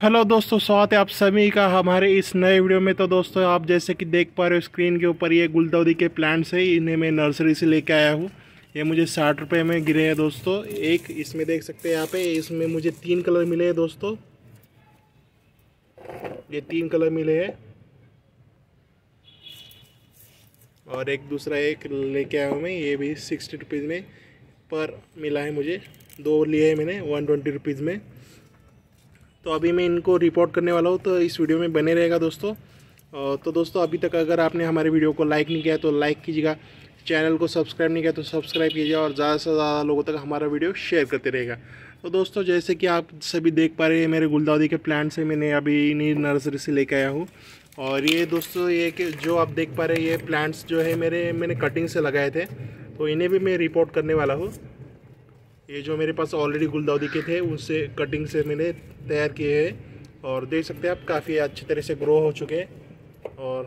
Hello दोस्तों, स्वागत है आप सभी का हमारे इस नए वीडियो में। तो दोस्तों, आप जैसे कि देख पा रहे हो स्क्रीन के ऊपर, ये गुलदाउदी के प्लांट्स है। इन्हें मैं नर्सरी से लेके आया हूँ। ये मुझे 60 रुपये में गिरे हैं दोस्तों। एक इसमें देख सकते हैं यहाँ पे, इसमें मुझे 3 कलर मिले हैं दोस्तों। ये 3 कलर मिले हैं और एक दूसरा एक लेके आया हूँ मैं। ये भी 60 रुपीज़ में पर मिला है मुझे। 2 लिए हैं मैंने 120 रुपीज़ में। तो अभी मैं इनको रिपोर्ट करने वाला हूँ, तो इस वीडियो में बने रहेगा दोस्तों। तो दोस्तों, अभी तक अगर आपने हमारे वीडियो को लाइक नहीं किया तो लाइक कीजिएगा, चैनल को सब्सक्राइब नहीं किया तो सब्सक्राइब कीजिए और ज़्यादा से ज़्यादा लोगों तक हमारा वीडियो शेयर करते रहेगा। तो दोस्तों, जैसे कि आप सभी देख पा रहे हैं, मेरे गुलदाउदी के प्लांट्स से मैंने अभी इन्हीं नर्सरी से लेकर आया हूँ। और ये दोस्तों, ये कि जो आप देख पा रहे हैं, ये प्लांट्स जो है मैंने कटिंग से लगाए थे, तो इन्हें भी मैं रिपोर्ट करने वाला हूँ। ये जो मेरे पास ऑलरेडी गुलदाउदी के थे, उनसे कटिंग से मैंने तैयार किए हैं और देख सकते हैं आप काफ़ी अच्छी तरह से ग्रो हो चुके हैं। और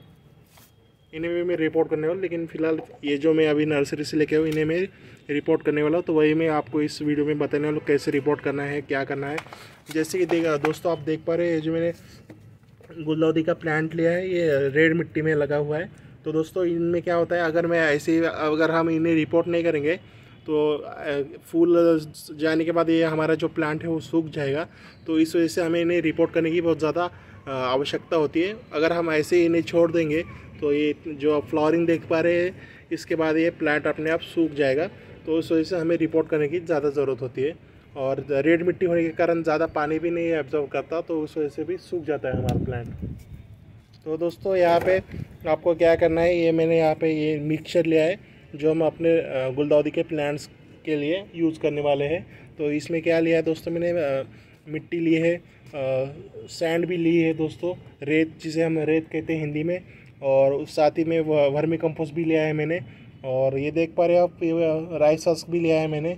इन्हें भी मैं रिपोर्ट करने वाला, लेकिन फ़िलहाल ये जो मैं अभी नर्सरी से लेके आया हूँ, इन्हें मैं रिपोर्ट करने वाला हूँ। तो वही मैं आपको इस वीडियो में बताने वाला हूँ कैसे रिपोर्ट करना है, क्या करना है। जैसे कि देखा दोस्तों, आप देख पा रहे हैं, ये जो मैंने गुलदाउदी का प्लांट लिया है, ये रेड मिट्टी में लगा हुआ है। तो दोस्तों, इनमें क्या होता है, अगर हम इन्हें रिपोर्ट नहीं करेंगे तो फूल जाने के बाद ये हमारा जो प्लांट है वो सूख जाएगा। तो इस वजह से हमें इन्हें रिपोर्ट करने की बहुत ज़्यादा आवश्यकता होती है। अगर हम ऐसे ही इन्हें छोड़ देंगे तो ये जो आप फ्लावरिंग देख पा रहे हैं, इसके बाद ये प्लांट अपने आप सूख जाएगा। तो उस वजह से हमें रिपोर्ट करने की ज़्यादा ज़रूरत होती है। और रेड मिट्टी होने के कारण ज़्यादा पानी भी नहीं एब्जॉर्व करता, तो उस वजह से भी सूख जाता है हमारा प्लांट। तो दोस्तों, यहाँ पे आपको क्या करना है, ये मैंने यहाँ पे ये मिक्सचर लिया है जो हम अपने गुलदाउदी के प्लांट्स के लिए यूज़ करने वाले हैं। तो इसमें क्या लिया है दोस्तों, मैंने मिट्टी ली है, सैंड भी ली है दोस्तों, रेत जिसे हम रेत कहते हैं हिंदी में, और उस साथ ही में वर्मी कंपोस्ट भी लिया है मैंने। और ये देख पा रहे हो आप, ये राइस हस्क भी लिया है मैंने।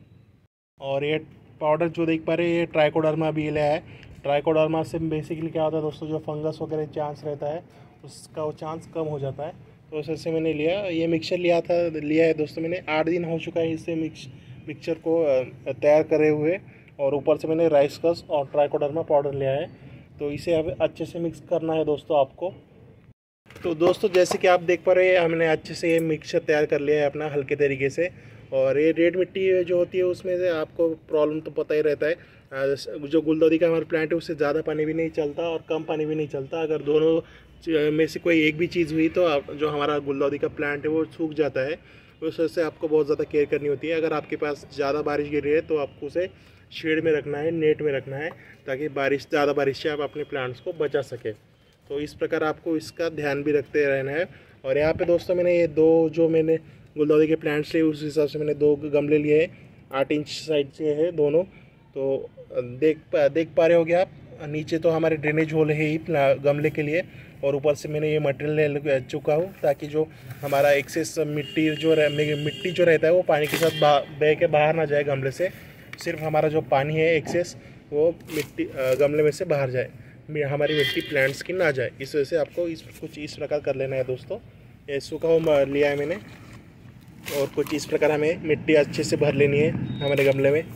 और ये पाउडर जो देख पा रहे हैं, ये ट्राइकोडर्मा भी लिया है। ट्राइकोडर्मा से बेसिकली क्या होता है दोस्तों, जो फंगस वगैरह चांस रहता है उसका वो चांस कम हो जाता है। तो उस वजह से मैंने ये मिक्सचर लिया है दोस्तों। मैंने 8 दिन हो चुका है इससे मिक्सचर को तैयार करे हुए। और ऊपर से मैंने राइस कस और ट्राइकोडर्मा पाउडर लिया है। तो इसे अब अच्छे से मिक्स करना है दोस्तों आपको। तो दोस्तों, जैसे कि आप देख पा रहे हैं, हमने अच्छे से ये मिक्सचर तैयार कर लिया है अपना हल्के तरीके से। और ये रेड मिट्टी जो होती है उसमें से आपको प्रॉब्लम तो पता ही रहता है। जो गुलदाउदी का हमारा प्लांट है उससे ज़्यादा पानी भी नहीं चलता और कम पानी भी नहीं चलता। अगर दोनों में से कोई एक भी चीज़ हुई तो जो हमारा गुलदाउदी का प्लांट है वो सूख जाता है। उस वजह से आपको बहुत ज़्यादा केयर करनी होती है। अगर आपके पास ज़्यादा बारिश गिर रही है तो आपको उसे शेड में रखना है, नेट में रखना है, ताकि ज़्यादा बारिश से आप अपने प्लांट्स को बचा सकें। तो इस प्रकार आपको इसका ध्यान भी रखते रहना है। और यहाँ पे दोस्तों, मैंने ये जो मैंने गुलदाउदी के प्लांट्स लिए उस हिसाब से मैंने 2 गमले लिए हैं। 8 इंच साइड से है दोनों। तो देख पा रहे होगे आप, नीचे तो हमारे ड्रेनेज होल है ही गमले के लिए, और ऊपर से मैंने ये मटेरियल ले चुका हूँ, ताकि जो हमारा एक्सेस मिट्टी जो रहता है वो पानी के साथ बह के बाहर ना जाए गमले से। सिर्फ हमारा जो पानी है एक्सेस वो मिट्टी गमले में से बाहर जाए, हमारी मिट्टी प्लांट्स की ना जाए। इस वजह से आपको कुछ इस प्रकार कर लेना है दोस्तों। ये सूखा हुआ लिया है मैंने, और कुछ इस प्रकार हमें मिट्टी अच्छे से भर लेनी है हमारे गमले में।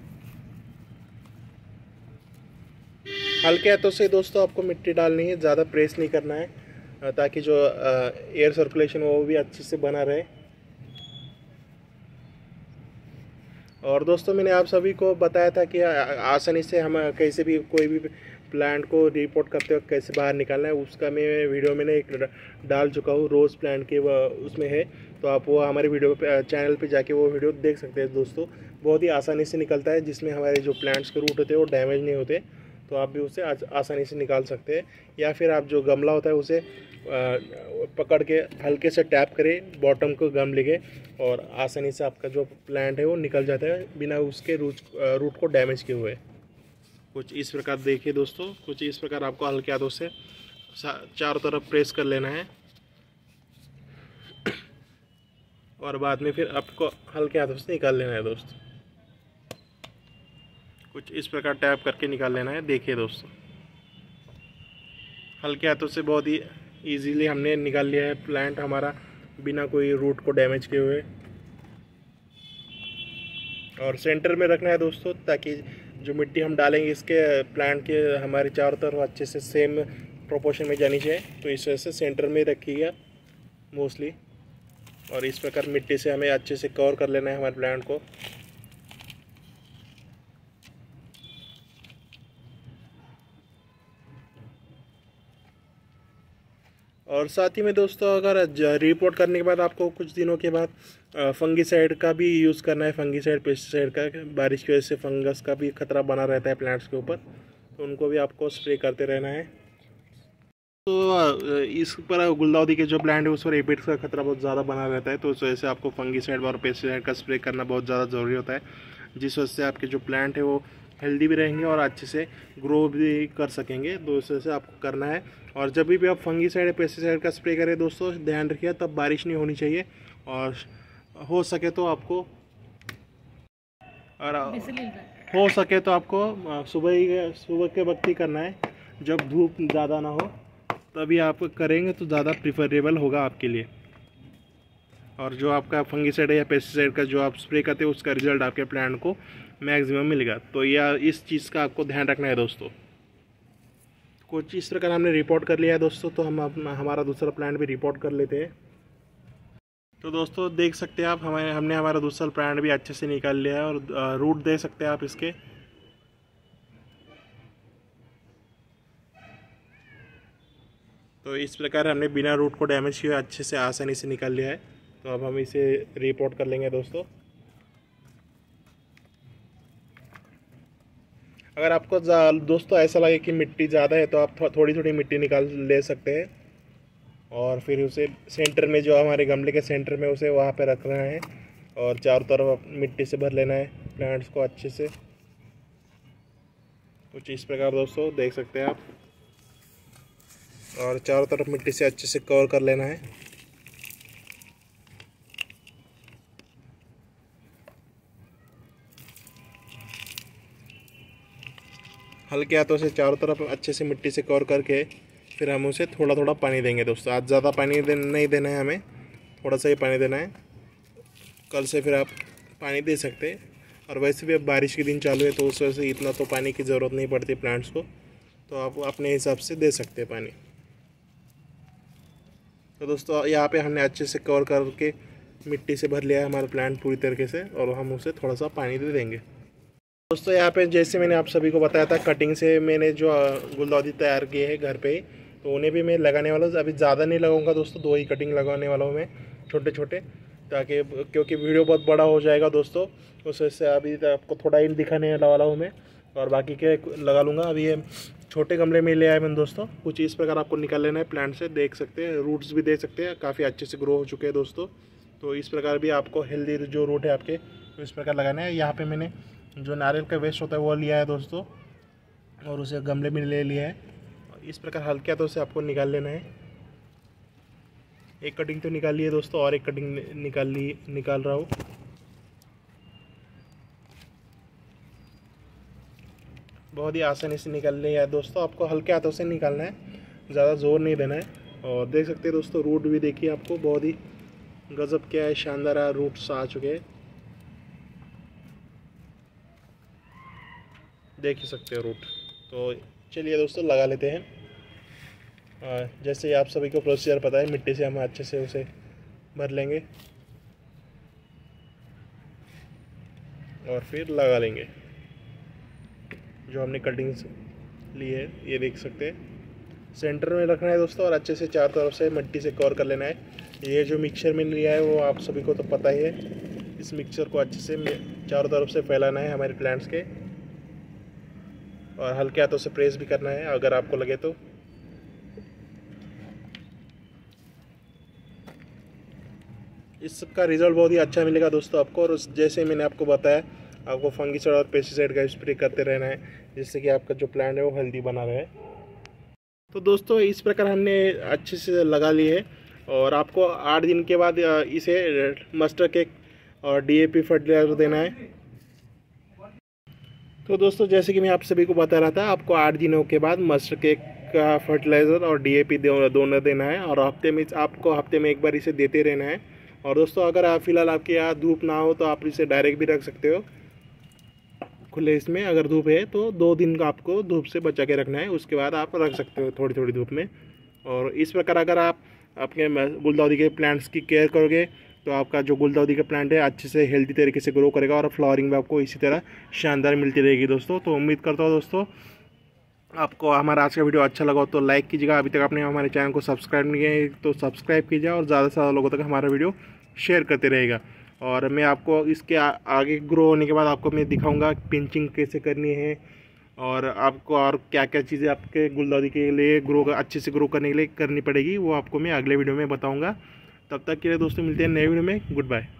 हल्के हाथों से दोस्तों आपको मिट्टी डालनी है, ज़्यादा प्रेस नहीं करना है, ताकि जो एयर सर्कुलेशन वो भी अच्छे से बना रहे। और दोस्तों, मैंने आप सभी को बताया था कि आसानी से हम कैसे भी कोई भी प्लांट को रिपोर्ट करते वक्त कैसे बाहर निकालना है, उसका मैं वीडियो मैंने एक डाल चुका हूँ रोज़ प्लांट के, उसमें है। तो आप वो हमारे वीडियो पे चैनल पे जाके वो वीडियो देख सकते हैं दोस्तों। बहुत ही आसानी से निकलता है, जिसमें हमारे जो प्लांट्स के रूट होते हैं वो डैमेज नहीं होते। तो आप भी उसे आसानी से निकाल सकते हैं। या फिर आप जो गमला होता है उसे पकड़ के हल्के से टैप करें बॉटम को गमले के, और आसानी से आपका जो प्लांट है वो निकल जाता है बिना उसके रूट को डैमेज किए हुए। कुछ इस प्रकार देखिए दोस्तों, कुछ इस प्रकार आपको हल्के हाथों से चारों तरफ प्रेस कर लेना है, और बाद में फिर आपको हल्के हाथों से निकाल लेना है दोस्तों। कुछ इस प्रकार टैप करके निकाल लेना है। देखिए दोस्तों, हल्के हाथों से बहुत ही इजीली हमने निकाल लिया है प्लांट हमारा, बिना कोई रूट को डैमेज किए हुए। और सेंटर में रखना है दोस्तों, ताकि जो मिट्टी हम डालेंगे इसके प्लांट के हमारे चारों तरफ अच्छे से सेम प्रोपोर्शन में जानी चाहिए। तो इस वजह से सेंटर में रखिएगा मोस्टली, और इस प्रकार मिट्टी से हमें अच्छे से कवर कर लेना है हमारे प्लांट को। और साथ ही में दोस्तों, अगर रिपोर्ट करने के बाद आपको कुछ दिनों के बाद फंगीसाइड का भी यूज़ करना है, फंगीसाइड पेस्टिसाइड का, बारिश की वजह से फंगस का भी खतरा बना रहता है प्लांट्स के ऊपर, तो उनको भी आपको स्प्रे करते रहना है। तो इस पर गुलदाउदी के जो प्लांट है उस पर एपिड्स का खतरा बहुत ज़्यादा बना रहता है, तो उस वजह से आपको फंगीसाइड और पेस्टिसाइड का स्प्रे करना बहुत ज़्यादा ज़रूरी होता है, जिस वजह से आपके जो प्लांट है वो हेल्दी भी रहेंगे और अच्छे से ग्रो भी कर सकेंगे। तो इस वजह से आपको करना है। और जब भी आप फंगीसाइड या पेस्टिसाइड का स्प्रे करें दोस्तों, ध्यान रखिए तब बारिश नहीं होनी चाहिए, और हो सके तो आपको सुबह के वक्त ही करना है, जब धूप ज़्यादा ना हो, तभी आप करेंगे तो ज़्यादा प्रिफरेबल होगा आपके लिए। और जो आपका फंगीसाइड या पेस्टिसाइड का जो आप स्प्रे करते हैं उसका रिजल्ट आपके प्लांट को मैक्सिमम मिलेगा। तो यह इस चीज़ का आपको ध्यान रखना है दोस्तों। कुछ इस प्रकार हमने रिपोर्ट कर लिया है दोस्तों, तो हम अपना हमारा दूसरा प्लांट भी रिपोर्ट कर लेते हैं। तो दोस्तों देख सकते हैं आप, हमने हमारा दूसरा प्लांट भी अच्छे से निकाल लिया है, और रूट दे सकते हैं आप इसके। तो इस प्रकार हमने बिना रूट को डैमेज किए अच्छे से आसानी से निकाल लिया है। तो अब हम इसे रिपोर्ट कर लेंगे दोस्तों। अगर आपको दोस्तों ऐसा लगे कि मिट्टी ज़्यादा है तो आप थोड़ी थोड़ी मिट्टी निकाल ले सकते हैं, और फिर उसे सेंटर में, जो हमारे गमले के सेंटर में, उसे वहाँ पे रखना है, और चारों तरफ मिट्टी से भर लेना है प्लांट्स को अच्छे से। कुछ इस प्रकार दोस्तों देख सकते हैं आप, और चारों तरफ मिट्टी से अच्छे से कवर कर लेना है। हल्के हाथों से चारों तरफ अच्छे से मिट्टी से कवर करके फिर हम उसे थोड़ा थोड़ा पानी देंगे दोस्तों। आज ज़्यादा पानी नहीं देना है, हमें थोड़ा सा ही पानी देना है। कल से फिर आप पानी दे सकते हैं, और वैसे भी अब बारिश के दिन चालू है तो उस वजह से इतना तो पानी की ज़रूरत नहीं पड़ती प्लांट्स को, तो आप अपने हिसाब से दे सकते हैं पानी। तो दोस्तों यहाँ पे हमने अच्छे से कवर करके मिट्टी से भर लिया है हमारा प्लांट पूरी तरीके से, और हम उसे थोड़ा सा पानी दे देंगे। दोस्तों यहाँ पे जैसे मैंने आप सभी को बताया था, कटिंग से मैंने जो गुलदाउदी तैयार किए हैं घर पे ही, तो उन्हें भी मैं लगाने वाला हूँ। अभी ज़्यादा नहीं लगाऊंगा दोस्तों, 2 ही कटिंग लगाने वाला हूँ मैं, छोटे छोटे, ताकि क्योंकि वीडियो बहुत बड़ा हो जाएगा दोस्तों, उस वजह से अभी आपको थोड़ा ही दिखाने वाला हूँ मैं, और बाकी के लगा लूँगा। अभी ये छोटे गमले में ले आए मैंने दोस्तों। कुछ इस प्रकार आपको निकाल लेना है प्लांट से, देख सकते हैं रूट्स भी देख सकते हैं, काफ़ी अच्छे से ग्रो हो चुके हैं दोस्तों। तो इस प्रकार भी आपको हेल्दी जो रूट है आपके, तो इस प्रकार लगाना है। यहाँ पे मैंने जो नारियल का वेस्ट होता है वो लिया है दोस्तों, और उसे गमले में ले लिया है। इस प्रकार हल्के हाथों से आपको निकाल लेना है। एक कटिंग तो निकाल ली है दोस्तों, और एक कटिंग निकाल रहा हूँ। बहुत ही आसानी से निकाल लिया है दोस्तों। आपको हल्के हाथों से निकालना है, ज़्यादा जोर नहीं देना है। और देख सकते हैं दोस्तों, रूट भी देखिए, आपको बहुत ही गजब क्या है, शानदार रूट्स आ चुके हैं, देख ही सकते हो रूट। तो चलिए दोस्तों लगा लेते हैं। जैसे आप सभी को प्रोसीजर पता है, मिट्टी से हम अच्छे से उसे भर लेंगे और फिर लगा लेंगे। जो हमने कटिंग्स ली है ये देख सकते हैं, सेंटर में रखना है दोस्तों, और अच्छे से चारों तरफ से मिट्टी से कवर कर लेना है। ये जो मिक्सचर मैंने लिया है वो आप सभी को तो पता ही है। इस मिक्सचर को अच्छे से चारों तरफ से फैलाना है हमारे प्लांट्स के, और हल्के हाथों से प्रेस भी करना है अगर आपको लगे तो। इस सब का रिजल्ट बहुत ही अच्छा मिलेगा दोस्तों आपको। और जैसे मैंने आपको बताया, आपको फंगीसाइड और पेस्टिसाइड का स्प्रे करते रहना है, जिससे कि आपका जो प्लांट है वो हेल्दी बना रहे। तो दोस्तों इस प्रकार हमने अच्छे से लगा लिए है, और आपको 8 दिन के बाद इसे मस्टर केक और DAP फर्टिलाइजर देना है। तो दोस्तों जैसे कि मैं आप सभी को बता रहा था, आपको 8 दिनों के बाद मस्टर केक का फर्टिलाइज़र और DAP दोनों देना है, और हफ्ते में एक बार इसे देते रहना है। और दोस्तों अगर फिलहाल आपके यहाँ धूप ना हो तो आप इसे डायरेक्ट भी रख सकते हो, खुले इसमें अगर धूप है तो 2 दिन का आपको धूप से बचा के रखना है, उसके बाद आप रख सकते हो थोड़ी थोड़ी धूप में। और इस प्रकार अगर आप अपने गुलदाउदी के प्लांट्स की केयर करोगे तो आपका जो गुलदाउदी का प्लांट है अच्छे से हेल्दी तरीके से ग्रो करेगा और फ्लावरिंग भी आपको इसी तरह शानदार मिलती रहेगी दोस्तों। तो उम्मीद करता हूँ दोस्तों आपको हमारा आज का वीडियो अच्छा लगा तो लाइक कीजिएगा। अभी तक आपने हमारे चैनल को सब्सक्राइब नहीं किया है तो सब्सक्राइब कीजिए और ज़्यादा से ज़्यादा लोगों तक हमारा वीडियो शेयर करते रहेगा। और मैं आपको इसके आगे ग्रो होने के बाद आपको मैं दिखाऊंगा पिंचिंग कैसे करनी है और आपको और क्या क्या चीज़ें आपके गुलदाउदी के लिए अच्छे से ग्रो करने के लिए करनी पड़ेगी, वो आपको मैं अगले वीडियो में बताऊँगा। तब तक के लिए दोस्तों मिलते हैं नए वीडियो में। Good bye.